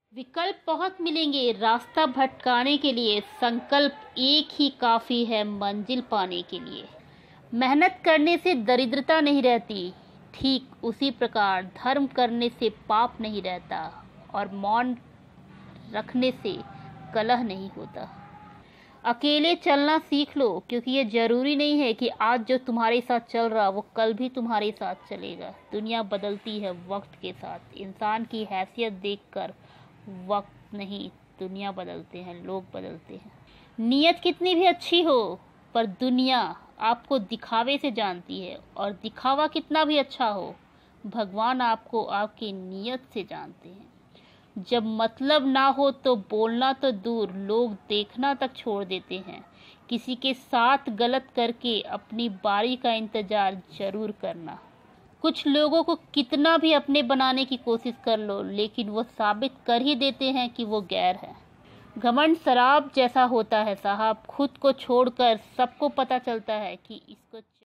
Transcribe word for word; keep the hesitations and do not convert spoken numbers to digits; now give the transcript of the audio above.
विकल्प बहुत मिलेंगे रास्ता भटकाने के लिए, संकल्प एक ही काफ़ी है मंजिल पाने के लिए। मेहनत करने से दरिद्रता नहीं रहती, ठीक उसी प्रकार धर्म करने से पाप नहीं रहता, और मौन रखने से कलह नहीं होता। अकेले चलना सीख लो, क्योंकि ये ज़रूरी नहीं है कि आज जो तुम्हारे साथ चल रहा वो कल भी तुम्हारे साथ चलेगा। दुनिया बदलती है वक्त के साथ। इंसान की हैसियत देखकर वक्त नहीं, दुनिया बदलते हैं, लोग बदलते हैं। नीयत कितनी भी अच्छी हो, पर दुनिया आपको दिखावे से जानती है, और दिखावा कितना भी अच्छा हो, भगवान आपको आपकी नीयत से जानते हैं। जब मतलब ना हो तो बोलना तो दूर, लोग देखना तक छोड़ देते हैं। किसी के साथ गलत करके अपनी बारी का इंतज़ार ज़रूर करना। कुछ लोगों को कितना भी अपने बनाने की कोशिश कर लो, लेकिन वो साबित कर ही देते हैं कि वो गैर है। घमंड शराब जैसा होता है साहब, खुद को छोड़कर सबको पता चलता है कि इसको